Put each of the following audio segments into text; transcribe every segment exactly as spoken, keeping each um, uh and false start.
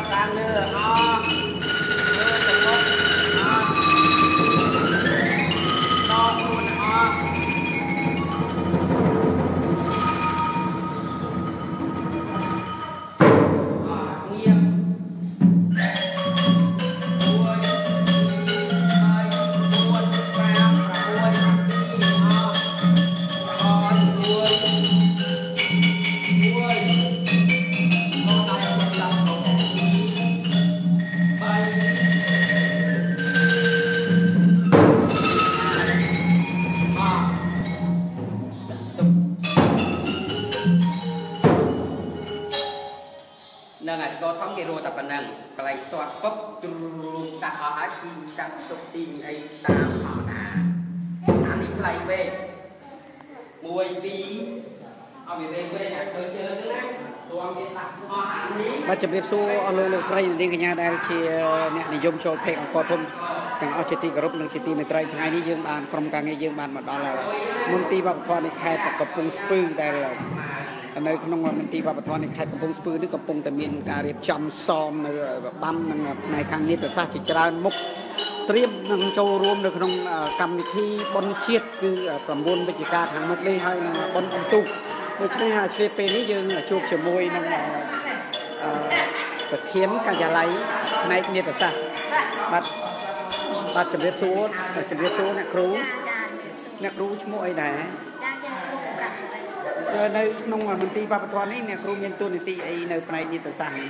ឡើងលើអលើទៅមុខអតខ្លួនអស្ងៀមនឹងអាស្គរធំគេរត់តែប៉ុណ្ណឹងកន្លែងទាត់ពុបទ្រូដាក់អស់ហើយពីកាត់ទុកទីអីតាមធម្មតាអានេះផ្លៃវេមួយពីរអត់មានវេវេអាធ្វើជើងណាទួងគេដាក់អស់អានេះបាទជម្រាបសួរអស់លោកលោកស្រីនាងកញ្ញាដែលជាអ្នកនិយមចូលភេកអង្គរធំទាំងអស់ជាទីគោរពនិងជាទីមេត្រីថ្ងៃនេះយើងបានក្រុមការងារយើងបានមកដល់មន្ទីរវប្បធម៌នៃខេត្តកំពង់ស្ពឺដែលនៅក្នុងមន្ទីរវប្បធម៌នៃខេត្តកំពង់ស្ពឺនេះកំពុងតែមានការរៀបចំសមនៅបាំនឹងផ្នែកខាងនេះប្រសាសន៍ជាច្រើនមុខត្រៀមនឹងចូលរួមនៅក្នុងកម្មវិធីបុណ្យជាតិគឺប្រមូលវិជ្ជាការខាងមុខនេះហើយនឹងបុណ្យអុំទូកដូច្នេះជាពេលនេះយើងជួបជាមួយនឹងប្រធានការិយាល័យផ្នែកនេតសាស្ត្របាទបាទជម្រាបសួរជម្រាបសួរអ្នកគ្រូអ្នកគ្រូឈ្មោះអីដែរចាខ្ញុំឈ្មោះប្រាក់សេរីនៅក្នុងមន្ទីរវប្បធម៌នេះអ្នកគ្រូមានតួនាទីអីនៅផ្នែកនេតសាស្ត្រនេះ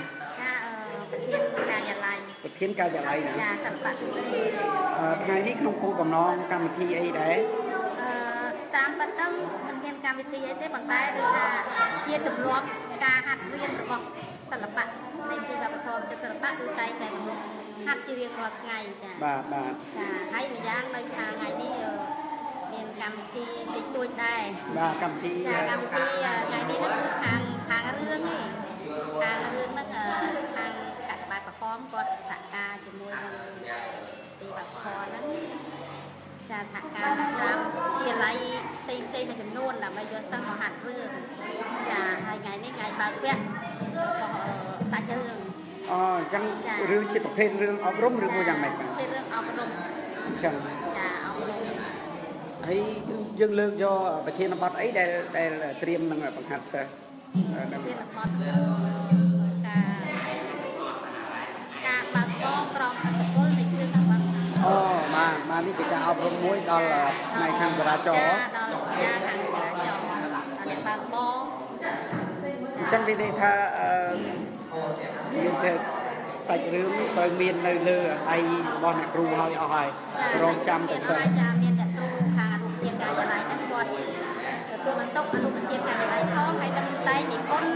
ចាប្រធានការិយាល័យប្រធានការិយាល័យណាចាសិល្បៈទស្សនីយថ្ងៃនេះក្នុងគោលបំណងកម្មវិធីអីដែរអឺតាមពិតទៅមិនមានកម្មវិធីអីទេប៉ុន្តែដូចថាជាទម្លាប់ការហាត់រៀនរបស់សិល្បៈនៃទីវប្បធម៌ចិត្តសិល្បៈគឺតែងតែហាត់ជារៀងរាល់ថ្ងៃចាបាទបាទចាហើយម្យ៉ាងនៅខាងថ្ងៃនេះមានកម្មវិធីតិចតួចដែរបាទកម្មវិធីចាកម្មវិធីថ្ងៃនេះគឺខាងខាងរឿងនេះខាងរឿងហ្នឹងខាងកក្បាតក្រហមគាត់សហការជាមួយនឹងទីវប្បធម៌ហ្នឹងចាសហការតាមជាល័យផ្សេងផ្សេងមួយចំនួនដើម្បីយកសិស្សមកហាត់រឿងចាហើយថ្ងៃនេះថ្ងៃបើកវគ្គរបស់សាច់រឿងអូអញ្ចឹងរឿងជាប្រភេទរឿងអប់រំឬមួយយ៉ាងម៉េចបាទប្រភេទរឿងអប់រំអញ្ចឹងចាអប់រំហើយយើងលើកយកប្រធានបទអីដែលដែលត្រៀមនឹងបង្ហាត់សិស្សប្រធានបទការការបើកបរក្រមអត្តពលនៃគ្រឿងអប់រំអូបាទបាទនេះជាការអប់រំមួយដល់ផ្នែកខាងចរាចរណ៍ដល់ការខាងចរាចរណ៍ដល់អ្នកបើកបរអញ្ចឹងនិយាយថាមានតែសាច់រឿងត្រូវមាននៅលើដៃរបស់អ្នកគ្រូហើយអស់ហើយរងចាំតែសិស្សចាមានអ្នកគ្រូខាងអនុវិទ្យាការិយាល័យហ្នឹងគាត់ទទួលបន្ទុកអនុវិទ្យាការិយាល័យផងហើយនឹងតែនិពន្ធ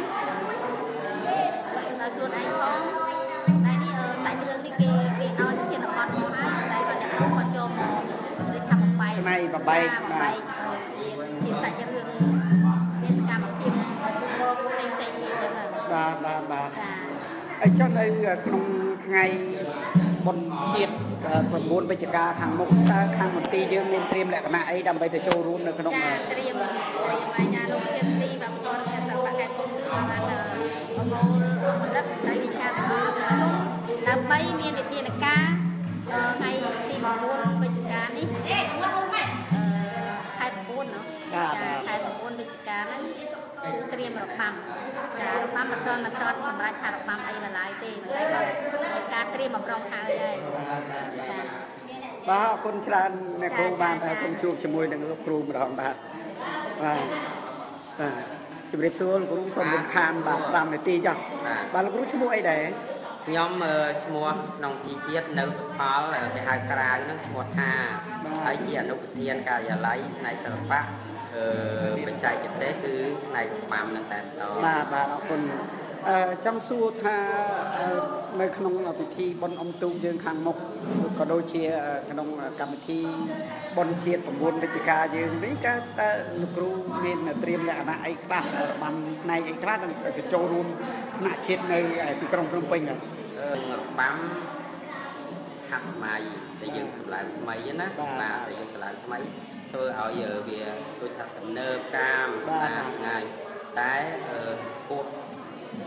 ដល់ខ្លួនឯងផងតែនេះសាច់រឿងនេះគេគេឲ្យទៅធានបទមកហើយតែបើអ្នកគ្រូគាត់ចូលមកដូចថាបបែកផ្នែកបបែកបបែកជាសាច់រឿងមានសកម្មភាពផ្សេងផ្សេងទៀតទៅបាទបាទបាទចាអញ្ចឹងនៅក្នុងថ្ងៃបុណ្យជាតិប្រមូលវិជ្ជាការខាងមុខតើខាងមន្ទីរយើងមានត្រៀមលក្ខណៈអីដើម្បីទៅចូលរួមនៅក្នុងចាត្រៀមត្រៀមអាជ្ញាលោកធានទីវប្បធម៌និងសិល្បៈខេត្តកំពង់ស្ពឺបានប្រមូលផលិតនៃវិជ្ជាការទាំងអស់ដើម្បីមានវិធានការថ្ងៃទី៩វិជ្ជាការនេះអឺខែ៩เนาะចាខែ៩វិជ្ជាការហ្នឹងគឺត្រៀមរបាំចារបាំមិនទាន់មិនទាន់សម្រាប់ថារបាំអីនៅឡើយទេតែគាត់មានការត្រៀមបំរុងហើយហើយចាបាទអរគុណច្រើនអ្នកគ្រូបានសូមជួបជាមួយនឹងលោកគ្រូម្ដងបាទបាទបាទជំរាបសួរលោកគ្រូសូមរំខានបាទ5នាទីចុះបាទលោកគ្រូឈ្មោះអីដែរខ្ញុំឈ្មោះក្នុងជីជាតិនៅសុផលគេហៅក្រៅហ្នឹងឈ្មោះថាហើយជាអនុប្រធានការិយាល័យផ្នែកសិល្បៈអឺបច្ចេកទេសគឺផ្នែកបាំនឹងតែម្ដងបាទបាទអរគុណអឺចង់សួរថានៅក្នុងពិធីបុណ្យអុំទូកយើងខាងមុខក៏ដូចជាក្នុងកម្មវិធីបុណ្យជាតិ៩វិជ្ជាការយើងនេះក៏តើលោកគ្រូមានត្រៀមលក្ខណៈអីខ្លះរបាំផ្នែកអីខ្លះនឹងទៅចូលរួមថ្នាក់ជាតិនៅទីក្រុងភ្នំពេញហ្នឹងរបាំហាត់ស្មៃដែលយើងកម្លាំងថ្មីណាបាទដែលយើងកម្លាំងថ្មីធ្វើឲ្យវាដូចថាទំនើបតាមតាមថ្ងៃតែពួក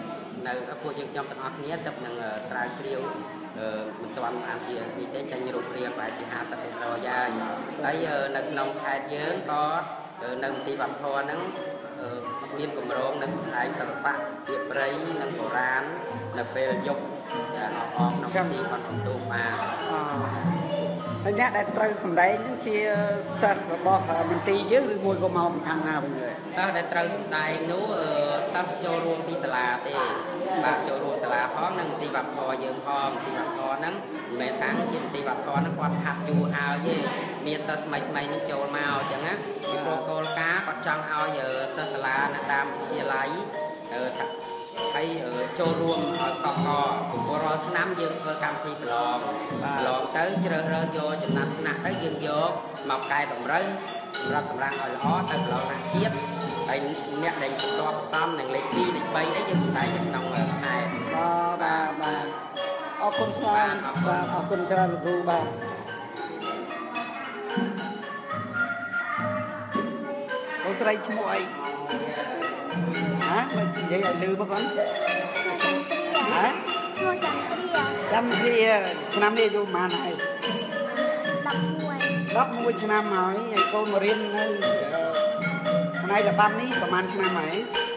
នៅពួកយើងខ្ញុំទាំងអស់គ្នាទៅនឹងស្រាវជ្រាវមិនទាន់បានជានេះទេចាញ់រូបរាងប្រហែលជាห้าสิบ%ហើយហើយនៅក្នុងខេត្តយើងក៏នៅមន្ទីរវប្បធម៌ហ្នឹងមានគម្រោងនៅស្ដែងសិល្បៈជាប្រៃនិងបុរាណនៅពេលយប់អបក្នុងទីបានបន្ទូបានហើយអ្នកដែលត្រូវសម្ដែងនឹងជាសិស្សរបស់មន្ទីរយើងឬមួយក៏មកពីខាងណាវិញសិស្សដែលត្រូវសម្ដែងនោះសិស្សចូលរួមពីសាលាទេបាទចូលរួមសាលាផងនិងមន្ទីរវប្បធម៌យើងផងមន្ទីរវប្បធម៌ហ្នឹងមិនមែនថាជាមន្ទីរវប្បធម៌ហ្នឹងគាត់ហាត់យូរហើយទេមានសិស្សថ្មីថ្មីនឹងចូលមកអញ្ចឹងណាពីព្រោះគោលការណ៍គាត់ចង់ឲ្យសិស្សសាលានៅតាមវិទ្យាល័យហើយចូលរួមឲ្យកកកព្រោះរាល់ឆ្នាំយើងធ្វើកម្មវិធីប្រឡងប្រឡងទៅជ្រើសរើសយកចំណាត់ថ្នាក់ទៅយើងយកមកកែតម្រូវសម្រាប់សម្រាប់ឲ្យល្អទៅប្រឡងថ្នាក់ជាតិហើយអ្នកដែលបន្ទាប់ផ្សំនឹងលេខពីរលេខបីអីយើងសម្ដែងក្នុងខែបាទបាទបាទអរគុណច្រើនបាទអរគុណច្រើនលោកគ្រូបាទអូត្រីឈ្មោះអីហ៎មិននិយាយឲ្យលឺមកគាត់ហ៎ឈ្មោះចន្ទ្រាចន្ទ្រាឆ្នាំនេះអាយុប៉ុន្មានហើយដប់មួយឆ្នាំហើយហើយកូនមករៀននៅផ្នែកល្បាំនេះប្រហែលឆ្នាំហើយ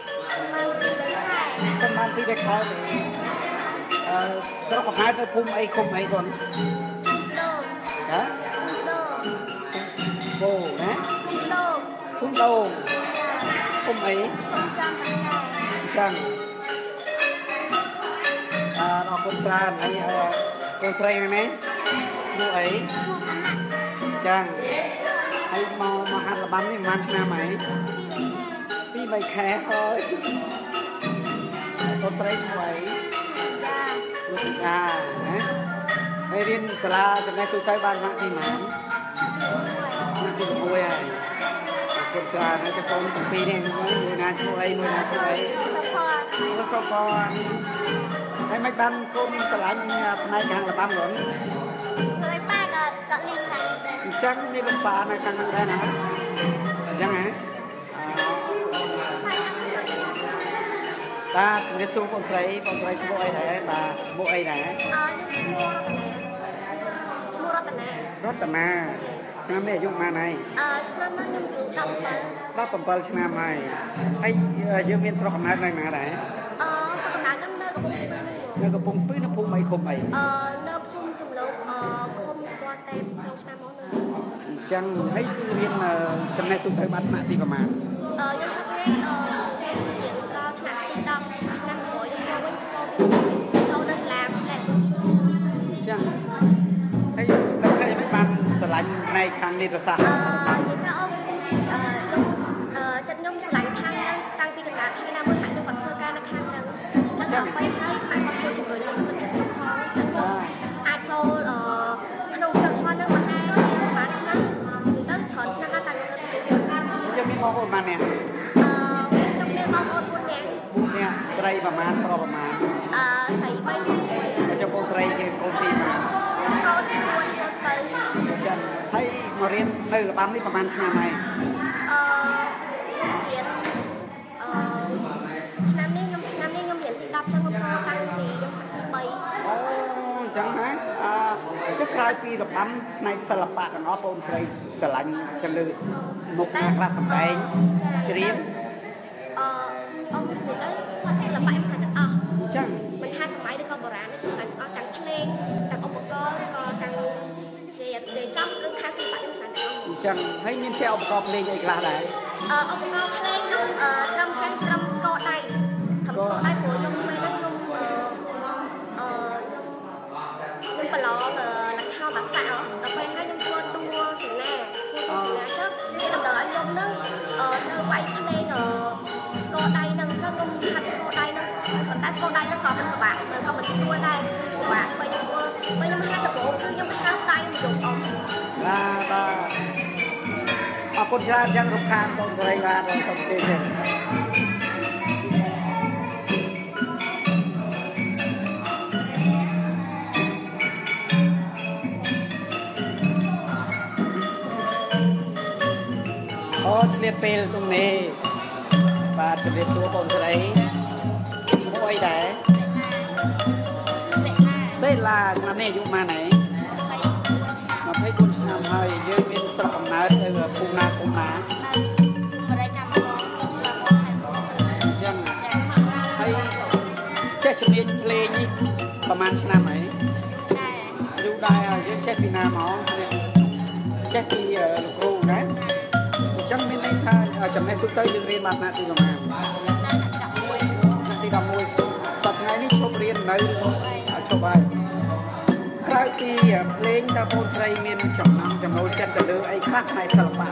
ប្រហែលពីរខែអឺស្រុកកំណើតនៅភូមិអីឃុំអីគាត់ហ៎បូណាភូមិដូងភូមិអីចាំចាំអរអរគុណច្រើនហើយកូនស្រីហ្នឹងណានោះអីចាហើយមកមកហាត់ល្បាំនេះប្រហែលឆ្នាំហើយពីរបីខែហើយកូនស្រីនោះអីចាលោកចាណាហើយរៀនសាលាចំណេះទូទៅបានម៉ាក់ទីម៉ានទីមួយហើយគុំច្រើនហើយកូនទាំងពីរនេះមួយណាឈ្មោះអីមួយណាឈ្មោះអីសុខសុខហើយមិនបានកូនស្រឡាញ់ផ្នែកខាងល្បាំហ្នឹងហើយប៉ាក៏ក៏លីងខាងនេះដែរអញ្ចឹងមានលោកប៉ានៅខាងហ្នឹងដែរណាអញ្ចឹងហ៎បាទជំរាបសួរបងស្រីបងស្រីឈ្មោះអីដែរបាទឈ្មោះអីដែរអឺខ្ញុំឈ្មោះឈ្មោះរតនារតនាឆ្នាំនេះអាយុប៉ុន្មានហើយអឺឆ្នាំនេះខ្ញុំអាយុដប់bảyឆ្នាំហើយហើយយើងមានស្រុកកំណើតនៅណាដែរអឺស្រុកកំណើតនៅកំពង់ស្ពឺនៅកំពង់ស្ពឺនៅភូមិអីឃុំអីអឺនៅភូមិចំលោកអឺឃុំស្គាល់ទេក្នុងឆ្នាំមកនៅអញ្ចឹងហើយគឺរៀនចំណេះទូទៅបានថ្នាក់ទីប្រហែលអឺខ្ញុំសឹកនេះអឺរៀនដល់ថ្នាក់ទីដប់ឆ្នាំក្រោយខ្ញុំចូលវិញក៏ចូលដល់សាលាឆ្លែកកំពង់ស្ពឺអញ្ចឹងហើយដល់ពេលមិនបានស្រឡាញ់ផ្នែកខាងនីតិសាស្ត្រអឺនិយាយថាអូអឺខ្ញុំអឺចិត្តខ្ញុំស្រឡាញ់ខាងហ្នឹងតាំងពីកណ្ដាលថ្ងៃណាមួយខ្ញុំគាត់ធ្វើការនៅខាងហ្នឹងអញ្ចឹងដល់ពេលហើយម៉ែគាត់ចូលជំនួយខ្ញុំទឹកចិត្តខ្ញុំផងអញ្ចឹងអាចចូលអឺក្នុងវិទ្យាល័យហ្នឹងមហាជាប្រហែលឆ្នាំទៅច្រើនឆ្នាំណាស់តាំងខ្ញុំនៅទីខ្ញុំមានបងប្អូនប៉ុន្មាននាក់អឺខ្ញុំមានបងប្អូនbốnនាក់bốnនាក់ស្រីប្រហែលប្រុសប្រហែលអឺស្រីបីមួយចុះបងស្រីជាកូនទីម៉ាកូនទីមួយកូនទៅចឹងហើយមករៀននៅល្បាំនេះប្រហែលឆ្នាំហើយអឺរៀនអឺឆ្នាំនេះខ្ញុំឆ្នាំនេះខ្ញុំរៀនទីដប់ចឹងខ្ញុំចូលតាំងពីខ្ញុំទីបីអូអញ្ចឹងណាអឺចុះក្រោយពីល្បាំផ្នែកសិល្បៈទាំងអស់បងស្រីស្រឡាញ់ទៅលើមុខណាខ្លះសម្ដែងច្រៀងអឺអមទៅលើសិល្បៈខ្ញុំទាំងអស់អញ្ចឹងមិនថាសម័យឬក៏បុរាណទេគឺស្អាតទាំងអស់ទាំងភ្លេងទាំងឧបករណ៍ឬក៏ទាំងនិយាយនិយាយចំគឺខាងសិល្បៈខ្ញុំស្អាតទាំងអស់អញ្ចឹងហើយមានចេះឧបករណ៍ភ្លេងអីខ្លះដែរអឺឧបករណ៍ភ្លេងខ្ញុំអឺត្រឹមចេះត្រឹមស្គរដៃត្រឹមស្គរដៃព្រោះខ្ញុំពេលហ្នឹងខ្ញុំអឺអឺខ្ញុំប្រឡងលក្ខខណ្ឌភាសាដល់ពេលហ្នឹងខ្ញុំធ្វើតួសេនាធ្វើតួសេនាចុះគេតម្រូវឲ្យខ្ញុំហ្នឹងអឺត្រូវវាយភ្លេងអឺស្គរដៃហ្នឹងអញ្ចឹងខ្ញុំហាត់ស្គរដៃហ្នឹងប៉ុន្តែស្គរដៃហ្នឹងក៏មិនពិបាកក៏មិនស្រួលដែរពិបាកពេលខ្ញុំធ្វើពេលខ្ញុំហាត់ដំបូងគឺខ្ញុំហៅដៃមកយកអស់បាទបាទអរគុណច្រើនយ៉ាងរំខានបងស្រីបាទសូមជឿទេអូឆ្លៀតពេលទំនេរបាទជំរាបសួរបងស្រីឈ្មោះអីដែរ là năm nay dùng mà này mà thấy buồn năm hơi như bên sập cầm nát đây là cùng na cùng ná chân thấy chết sự biến play nhưประมาณnăm ấyดูได้ยังเช็คปีนาหมอเช็คปีครูนะจังไม่ได้ท่าจำเป็นตุ๊กเตยยังเรียนมาหน้าที่ประมาณหน้าที่ดำมวยสัปดาห์นี้ชอบเรียนไหนชอบไปคราวที่เพลงตะโพนไทรเมียนจำนำจำนวนเช่นแต่เดือไอ้คลักในสลับ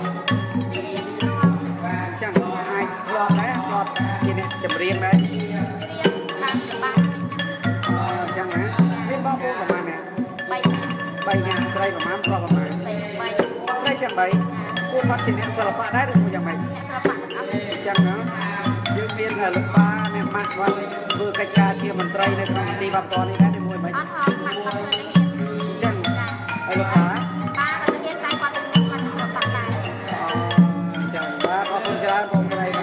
จังไอ้หลอดนะหลอดที่เนี่ยจำเรียนไหมจังนะเรียนบ้าประมาณเนี่ยใบงานอะไรประมาณประมาณได้จังใบกูพัดชิ้นนี้สลับได้หรือกูยังไงจังนะยืมเรียนลูกป้าเนี่ยมากว่าเบอร์กระจาเทียมมันไตรในครั้งตีบับตอนนี้ได้ในมวยไหมจังไอ้ลูกป้าจังว่าขอบคุณจ้าขอบคุณอะไรนะ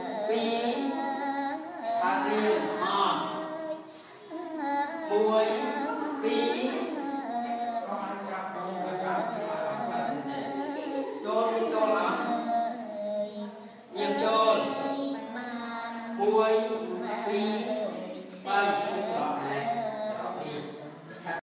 Mùi